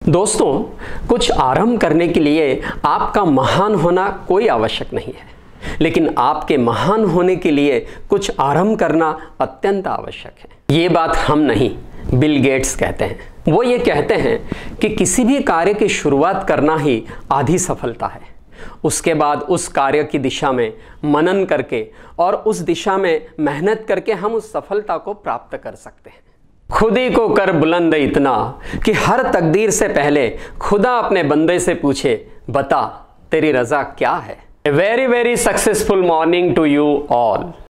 दोस्तों, कुछ आरंभ करने के लिए आपका महान होना कोई आवश्यक नहीं है, लेकिन आपके महान होने के लिए कुछ आरंभ करना अत्यंत आवश्यक है। ये बात हम नहीं, बिल गेट्स कहते हैं। वो ये कहते हैं कि किसी भी कार्य की शुरुआत करना ही आधी सफलता है। उसके बाद उस कार्य की दिशा में मनन करके और उस दिशा में मेहनत करके हम उस सफलता को प्राप्त कर सकते हैं। खुद ही को कर बुलंद इतना कि हर तकदीर से पहले खुदा अपने बंदे से पूछे, बता तेरी रजा क्या है। A very successful morning to you all.